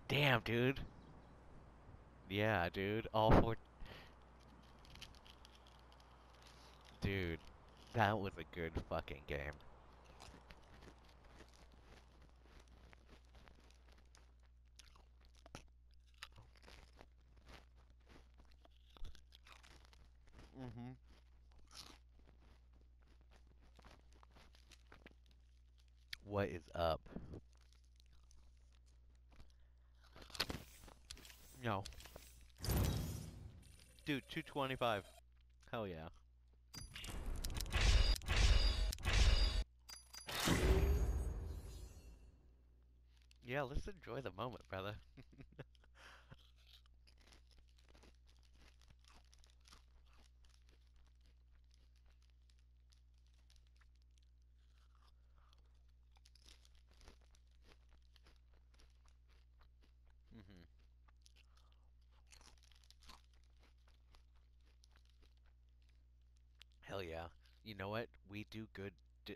Damn, dude. Yeah, dude. All four. Dude, that was a good fucking game. Mm-hmm. What is up? No. Dude, 225. Hell yeah. Yeah, let's enjoy the moment, brother. Mm-hmm. Hell yeah. You know what? We do good.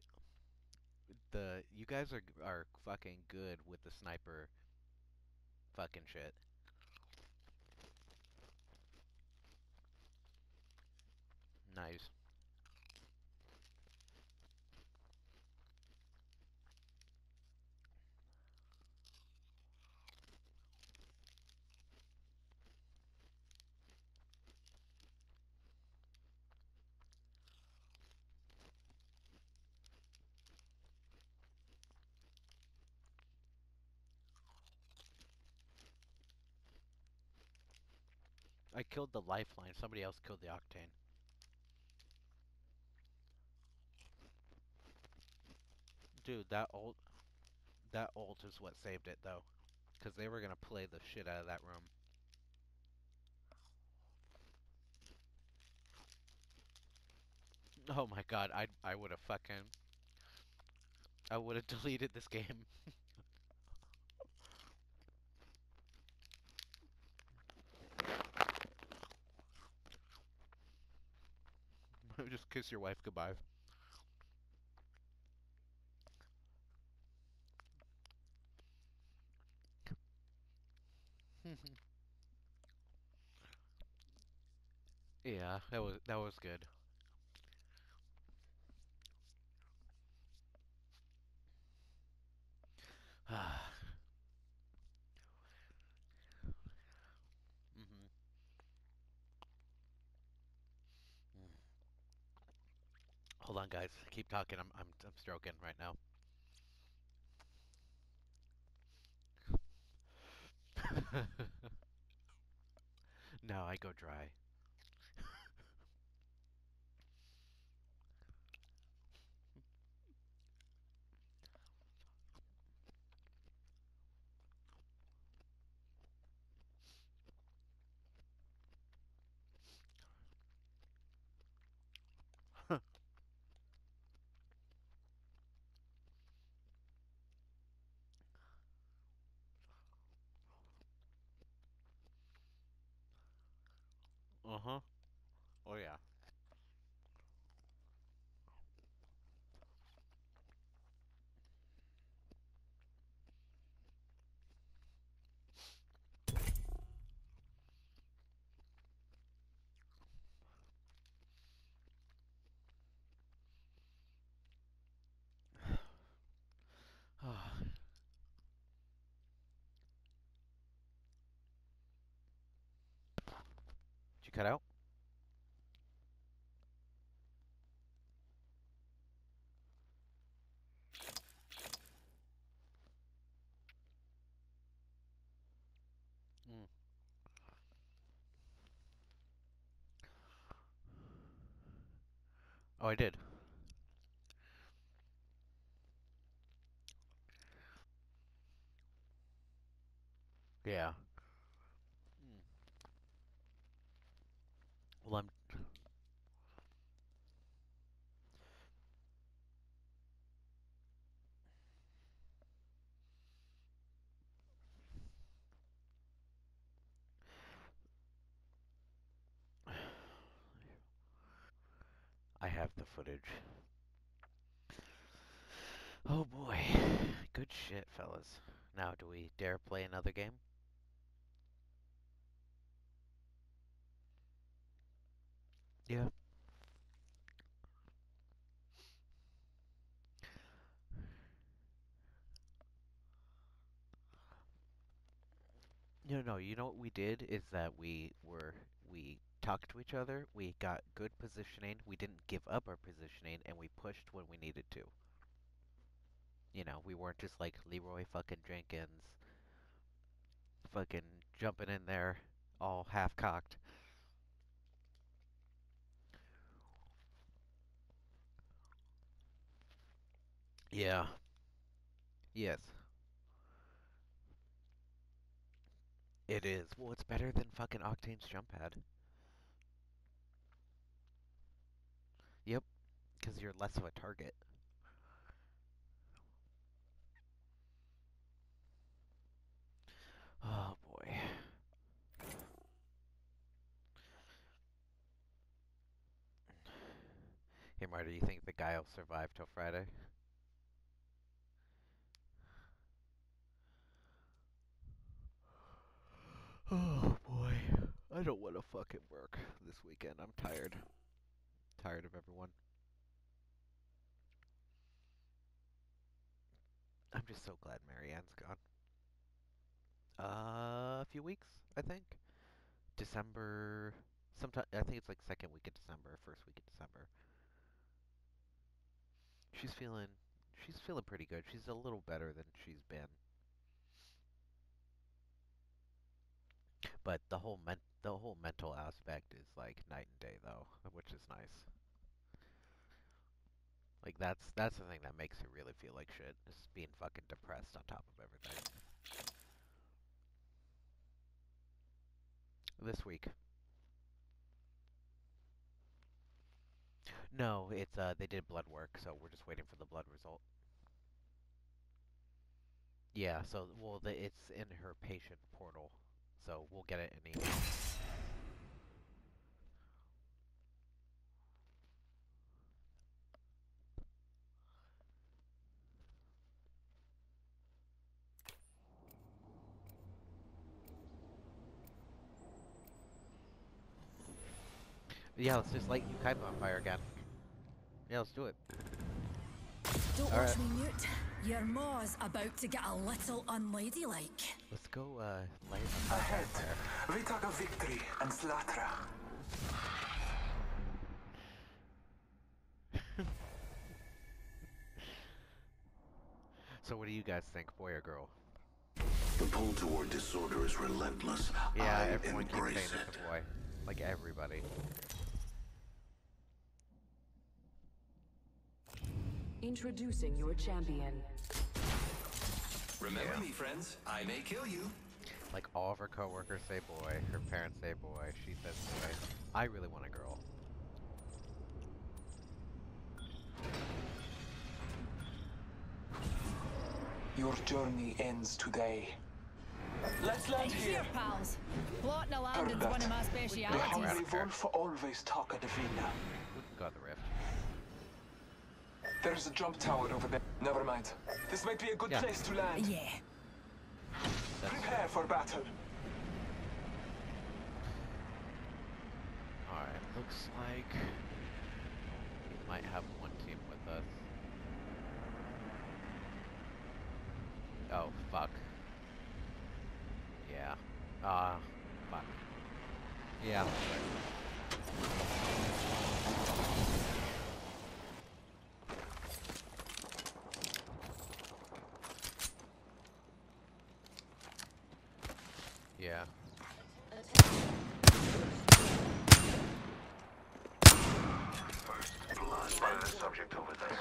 The you guys are fucking good with the sniper fucking shit. Nice. I killed the lifeline. Somebody else killed the octane. Dude, that ult is what saved it though, because they were gonna play the shit out of that room. Oh my god, I would have fucking I would have deleted this game. Just kiss your wife goodbye. Yeah, that was good. hmm Hold on, guys. Keep talking. I'm stroking right now. No, I go dry. Uh-huh. Oh yeah. Did you cut out? Mm. Oh, I did. Yeah. Mm. Well, I have the footage. Oh boy. Good shit, fellas. Now, do we dare play another game? Yeah. No. You know what we did is that we talked to each other. We got good positioning. We didn't give up our positioning, and we pushed when we needed to. We weren't just like Leroy fucking Jenkins, fucking jumping in there, all half cocked. Yeah. Yes. It is. Well, it's better than fucking Octane's jump pad. Yep, because you're less of a target. Oh boy. Hey, Marty, do you think the guy will survive till Friday? Oh boy. I don't want to fucking work this weekend. I'm tired. Tired of everyone. I'm just so glad Marianne's gone. A few weeks, I think. December. Sometime. I think it's like second week of December, first week of December. She's feeling. She's feeling pretty good. She's a little better than she's been. But the whole mental aspect is like night and day though, which is nice. Like that's the thing that makes her really feel like shit, is being fucking depressed on top of everything. This week. No, it's they did blood work, so we're just waiting for the blood result. Yeah, so it's in her patient portal, so we'll get it any. Yeah, let's just light Yukai on fire again. Yeah, let's do it. Don't All watch right. me mute. Your maw's about to get a little unladylike. Let's go light the Ahead, fire. we talk of victory and slaughter. So what do you guys think, boy or girl? The pull toward disorder is relentless. Yeah, I everyone keeps saying embrace it's it. a boy. Like everybody. Introducing your champion. Remember me, friends. I may kill you. Like all of her coworkers say boy, her parents say boy, she says boy. I really want a girl. Your journey ends today. Let's land Here, here. pals. Plotting a landing's that. one of my The specialities. hungry wolf always talk at the Vina. We can go to the rift. There's a jump tower over there. Never mind. This might be a good Yeah. place to land. Yeah. Prepare for battle. Alright, looks like we might have one team with us. Oh, fuck. Yeah. Fuck. Yeah, that's right. Yeah. First blood. Spotted a subject over there.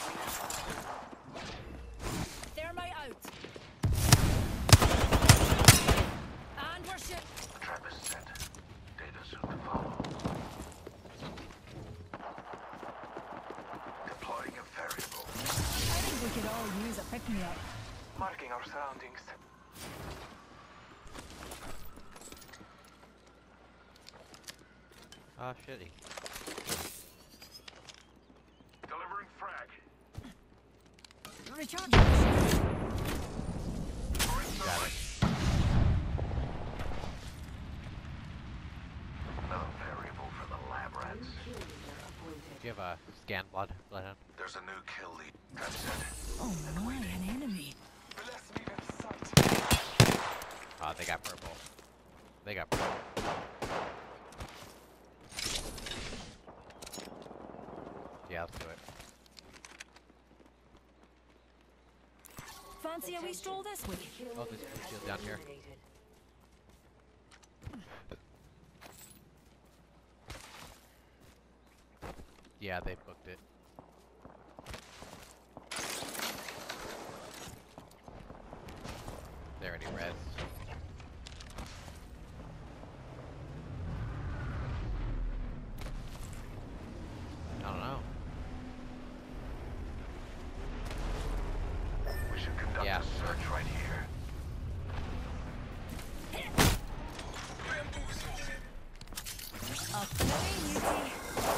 Thermite out. And we're shooting. Trap is set. Data soon to follow. Deploying a variable. I think we could all use a pick-me-up. Marking our surroundings. Ah, shitty. Delivering frag. Recharge. Got it. Another variable for the lab rats. Scan Bloodhound. There's a new kill lead. That's it. Oh my, an enemy. Bless me with sight. Oh, they got purple. They got purple. Yeah, let's do it. Fancy a wee stroll this way? Oh, there's a shield down here. Yeah, they booked it. They already rezzed. I don't know. We should conduct Yeah. a search right here. A play, Yuki.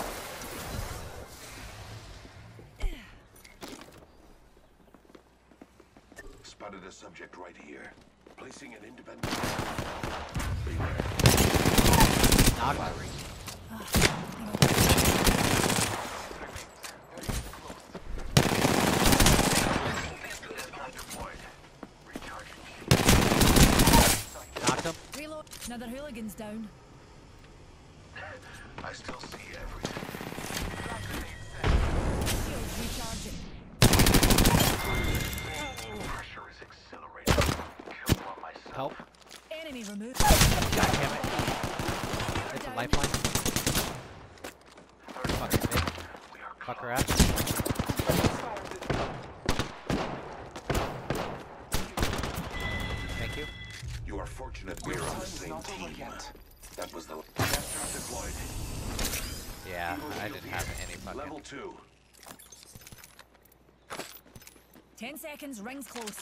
Spotted a subject right here. Placing an independent. Beware. Knock. Deployed. Recharging. Knocked him. Reload. Another hooligan's down. I still see everything. Shields recharging. Pressure is exhilarating. Kill one myself. Help. Enemy removed. God damn it. It's a lifeline. Fucking bitch. We are Fuck her close. ass. Thank you. You are fortunate we're on the Time's same not over team. yet. That was the Caster deployed. Yeah, Evo I shield didn't here. have any fucking... Level 2. 10 seconds, rings close.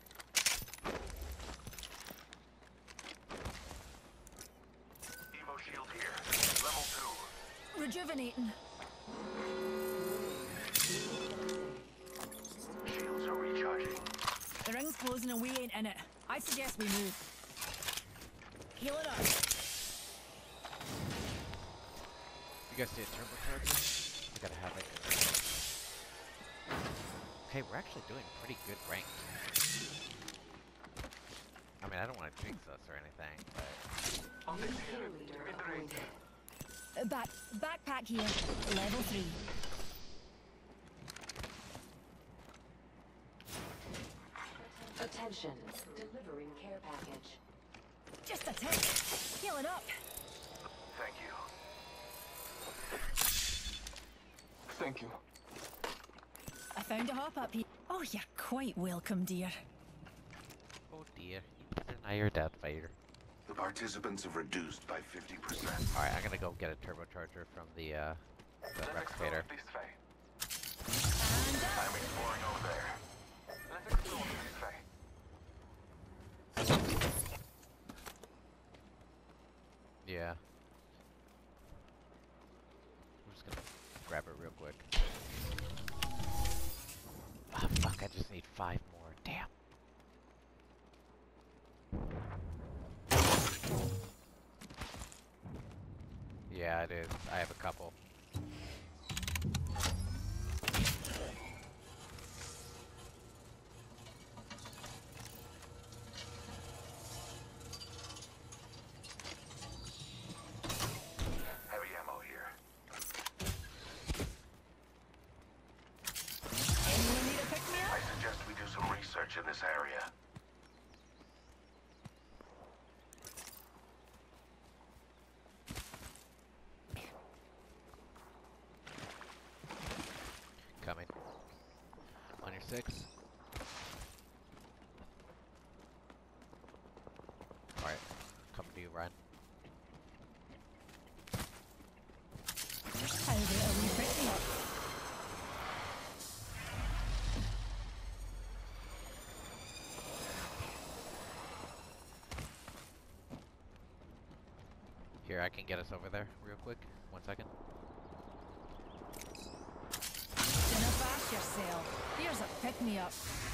Evo shield here. Level 2. Rejuvenating. Shields are recharging. The ring's closing and we ain't in it. I suggest we move. Heal it up. You guys see a turbocharger? I gotta have it. Okay, we're actually doing pretty good ranked. I mean, I don't want to jinx us or anything, but... Optics here. Mid-range. Backpack here. Level 3. Attention. Delivering care package. Just a tick. Heal it up. Thank you. Thank you. I found a hop up here. Oh, you're quite welcome, dear. Oh dear, you deny your death, Vader. The participants have reduced by 50%. Alright, I'm gonna go get a turbocharger from the Let's Rex explore Vader. this way. And I'm exploring over there. Let's explore this way. Yeah. I'm just gonna grab it real quick. Ah, fuck, I just need 5 more. Damn. Yeah, it is. I have a couple. Heavy ammo here. anyone need a pick-me-up? I suggest we do some research in this area. Coming. On your 6. Alright. Coming to you, Ryan. How about a wee pick-me-up? Here, I can get us over there real quick. 1 second. Dinna bash yourself. Here's a pick-me-up.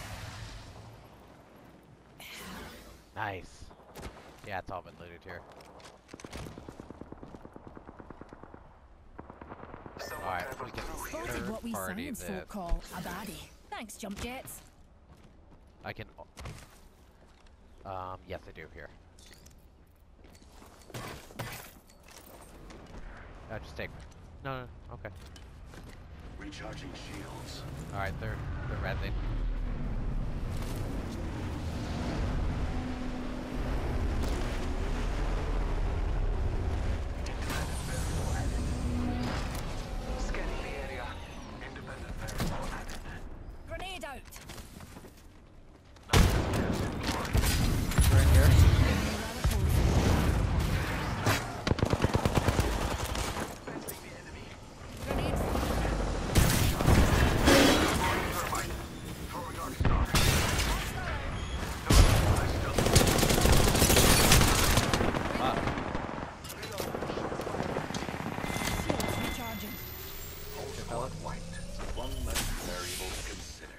Nice. Yeah, it's all been looted here. Someone Alright, we can Spotted what we third party science this. folk call a baddie. Thanks, jump jets. I can. Yes, I do here. Just take. No, okay. Recharging shields. Alright, they're rezzing. Scanning the area. Independent variable added. Grenade out. We're in here. Fencing the enemy. Grenade. Thermite. Throwing arc star. Fuck. Shields recharging. Not white. One less variable to consider.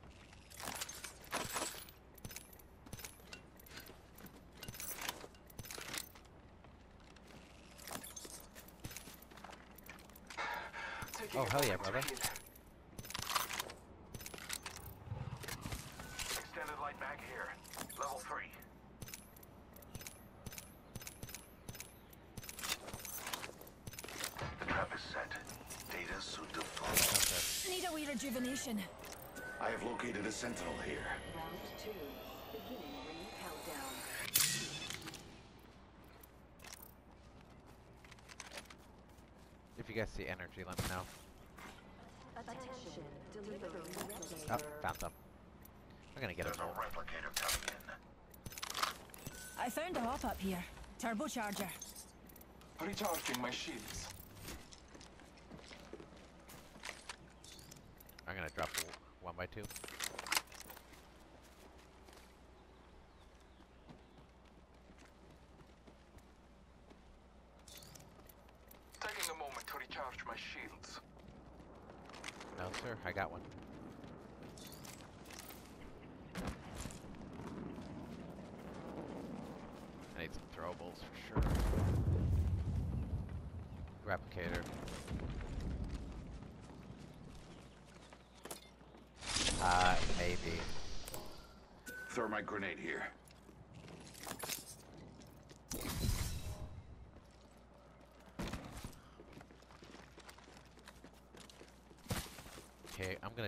Taking Oh, a hell yeah, moment to brother. heal. Extended light mag here. Level 3. The trap is set. Data soon to follow. Okay. Need a wee rejuvenation. I have located a sentinel here. Round 2. Beginning ring countdown. If you guys see energy, let me know. Attention. Delivering Oh, replicator. found some. We're gonna get There's it. a replicator coming in. I found a hop up here. Turbocharger. Recharging my shields. I'm gonna drop 1x2. Taking a moment to recharge my shields. No, sir, I got one. I need some throwables for sure. Replicator. Maybe. Thermite grenade here. Okay, I'm gonna.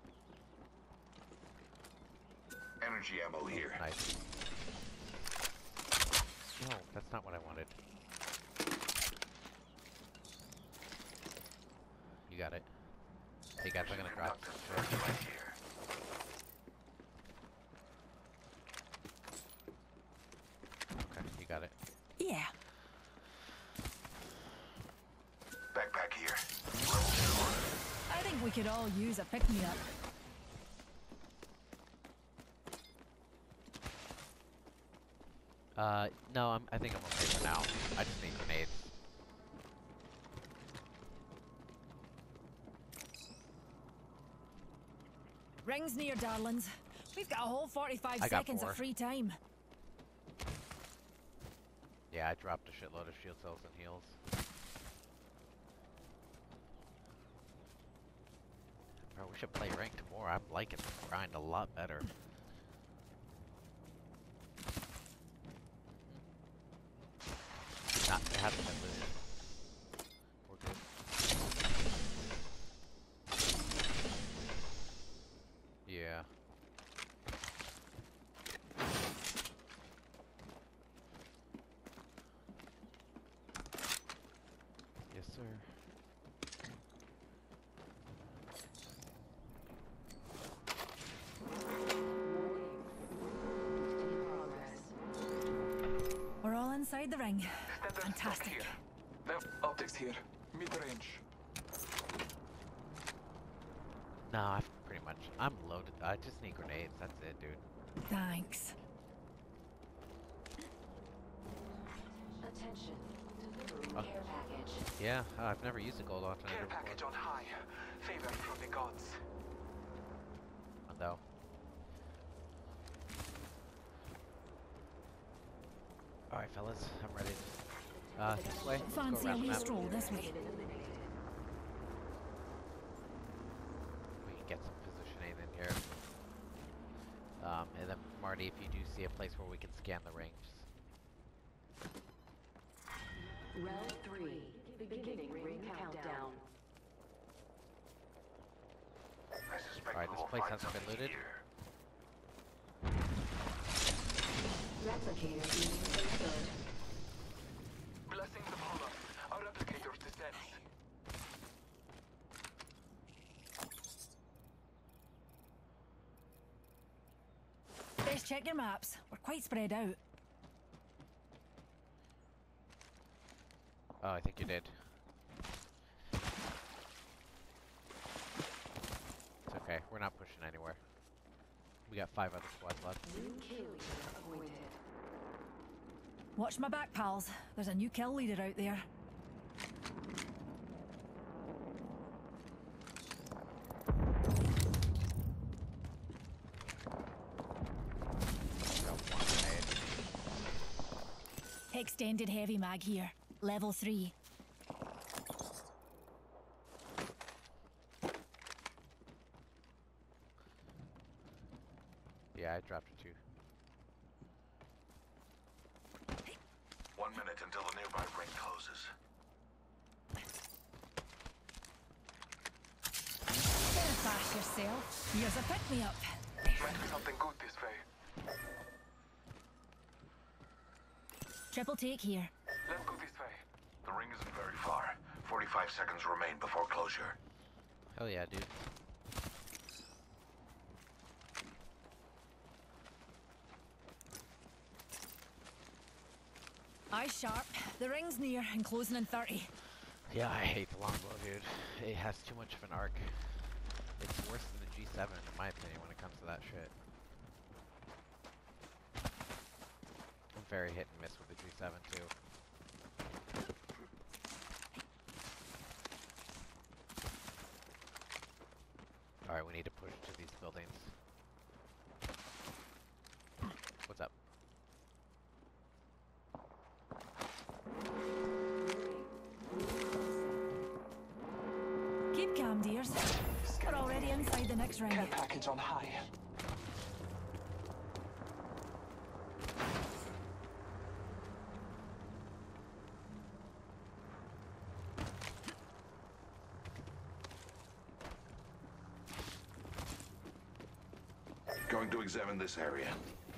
Energy ammo here. Nice. No, that's not what I wanted. You got it. Hey guys, I'm gonna drop. Conductive search right here. Okay, you got it. Yeah. Backpack here. Level 2. I think we could all use a pick-me-up. No, I think I'm okay for now. I just need grenades. Rings near, darlings. We've got a whole 45 I got seconds more. of free time. Yeah, I dropped a shitload of shield cells and heals. Bro, we should play ranked more. I'm liking the grind a lot better. Not, it hasn't been looted. We're good. Yeah. Yes, sir. In progress. We're all inside the ring. Standard Fantastic. stock here. No, optics here. Mid-range. No, I've pretty much. I'm loaded. I just need grenades. That's it, dude. Thanks. Attention. Delivering Oh. care package. Yeah, I've never used a gold Care alternator package before. on high. Favor from the gods. Though. Alright, fellas, I'm ready. This way. Let's go Fancy a around the wee map. stroll this way. see a place where we can scan the rings. Round 3. Beginning ring countdown. I suspect Alright, we this will place find hasn't been something looted. here. Replicator being understood. Blessings of Allah. Our replicators descends. Best check your maps. We're quite spread out. Oh, I think you did. It's okay. We're not pushing anywhere. We got 5 other squads left. New kill leader appointed. Watch my back, pals. There's a new kill leader out there. Got 1 grenade. Extended heavy mag here. Level 3. Yeah, I dropped it too. 1 minute until the nearby ring closes. Don't bash yourself. Here's a pick-me-up. Might be something good this way. Triple take here. Let's go this way. The ring isn't very far. 45 seconds remain before closure. Hell yeah, dude. Eyes sharp. The ring's near and closing in 30. Yeah, I hate the longbow, dude. It has too much of an arc. It's worse than the G7, in my opinion, when it comes to that shit. I'm very hit and miss with the G7, too. Alright, we need to push to these buildings. What's up? Keep calm, dears. We're already inside the next ring. Care package on high. Going to examine this area.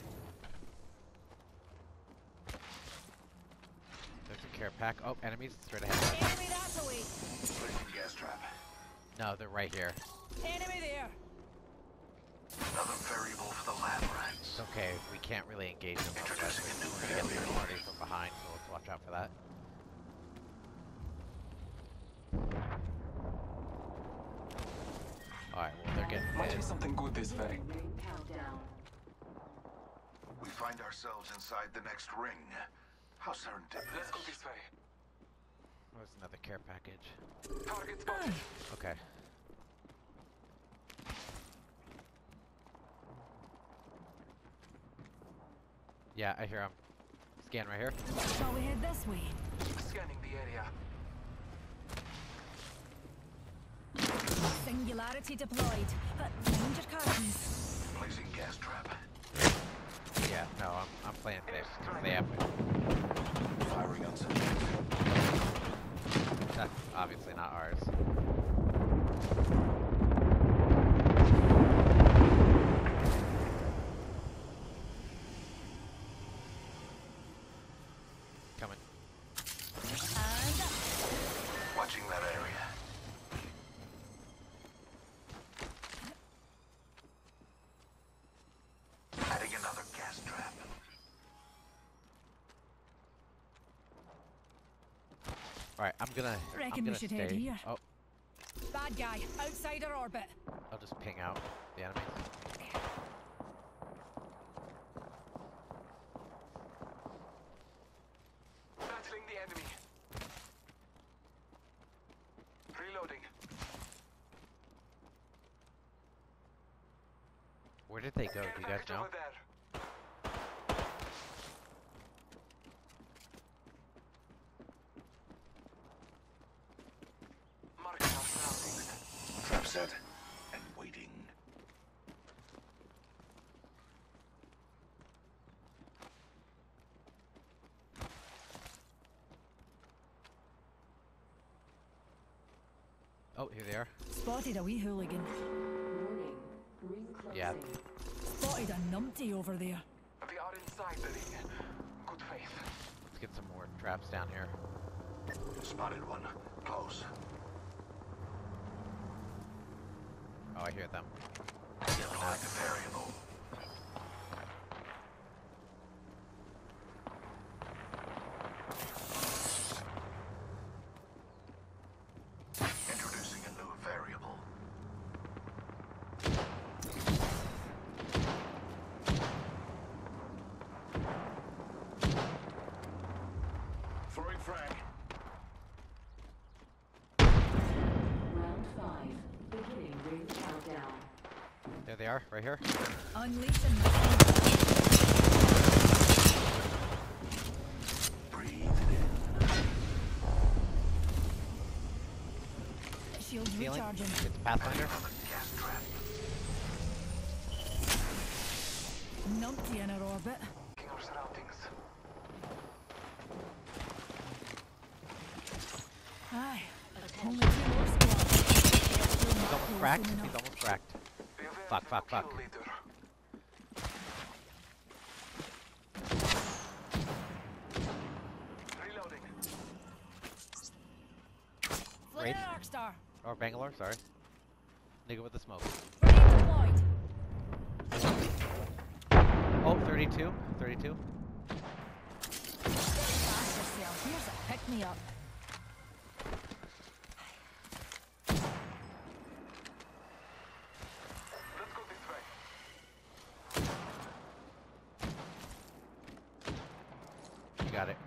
There's a care pack. Oh, enemies straight ahead. Enemy that away. Placing gas trap. No, they're right here. Enemy there. Another variable for the lab rats. It's okay, we can't really engage them. Introducing a new We're gonna get failure the mode. party from behind, so let's watch out for that. Alright, well they're getting Might be hit. something good this way. Ring countdown. We find ourselves inside the next ring. How serendipitous. Let's go this way. There's another care package. Target spotted. Okay. Yeah, I hear him. Scan right here. Shall we head this way? Scanning the area. Singularity deployed. But mind your cartons. Placing gas trap. Yeah, no, I'm playing safe. 'Cause they have Firing on subject. that's obviously not ours. Coming. And up. Watching that area. Adding another gas trap. Alright, I'm gonna Reckon we should stay. head here. Oh, Bad guy. Outside our orbit. I'll just ping out the enemies. Battling the enemy. Reloading. Where did they go? Care Do you guys package know? over there. Marking our surroundings. Trap set. And waiting. Oh, here they are. Spotted a wee hooligan. Warning. Ring closing. Yeah. Spotted a numpty over there. We are inside the ring. Good faith. Let's get some more traps down here. Spotted one. Close. Oh, I hear them. Deploying variable. Introducing a new variable. Throwing frag. Round 5. Beginning ring countdown. There they are, right here. Unleashing the Breathe it in. shields Healing. recharging. It's Pathfinder. Gas trap. Numpty in her orbit. Checking our surroundings. Aye. Only 2 more squads. He's almost cracked. He's almost cracked. We have Fuck, fuck, kill fuck. leader. Reloading. Flare Wraith. Arcstar. Or Bangalore, sorry. Nigga with the smoke. Grenade deployed. Oh, 32. 32. Fast yourself. Here's a pick-me-up. Let's go this way. You got it.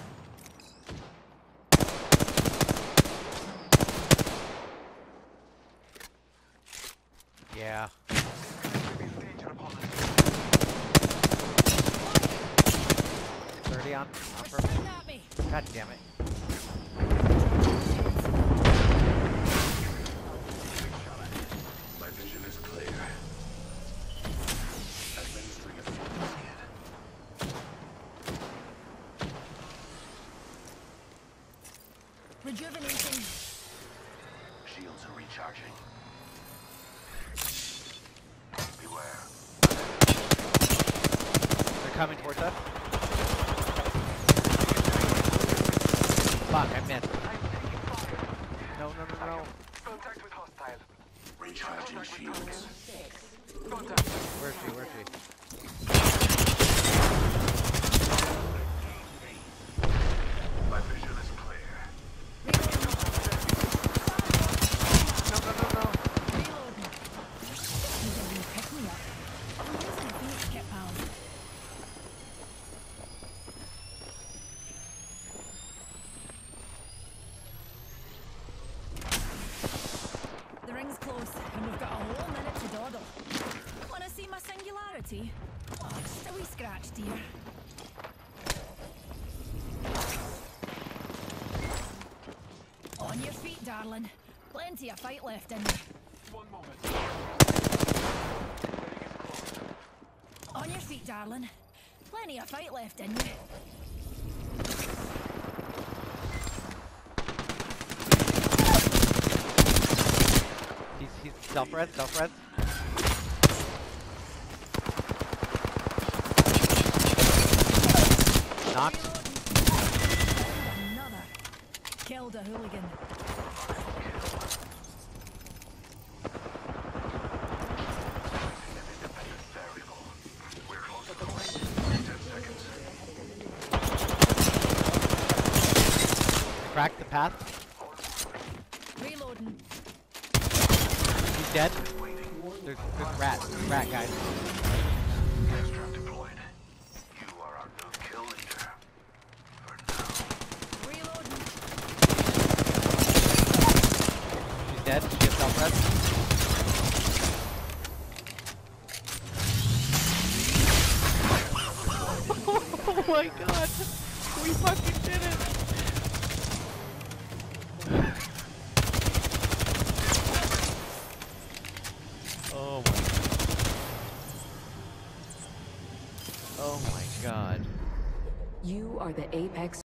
Yeah. There's danger upon us. 30 on They're purple. shooting at me. God damn it. My vision is clear. Administering a focus kit. Rejuvenating. Shields are recharging. Beware. They're coming towards us. Fuck, I missed. No, no, no, no. Contact with hostile. Recharging shields. 6. Contact. Where is she? Where is she? My vision is clear. No, no, no, no. Reloading. Need a wee pick-me-up. I'm using a Phoenix kit, pal. The ring's close, and we've got a whole minute to dawdle. Wanna see my singularity? Oh, just a wee scratch, dear. On your feet, darling. Plenty of fight left in you. One moment. On your feet, darling. Plenty of fight left in you. He's self-res, self-res. Knocked. Reloading. Another. Killed a hooligan. Variable. We're close to the point. 10 seconds. Cracked the path. Reloading. He's dead. There's rat. Rat, guys. Gas trap deployed. You are our new kill leader. For now. Reloading. She's dead. She has self-res. Oh my god! We fucking did it! Oh my. Oh my god. You are the Apex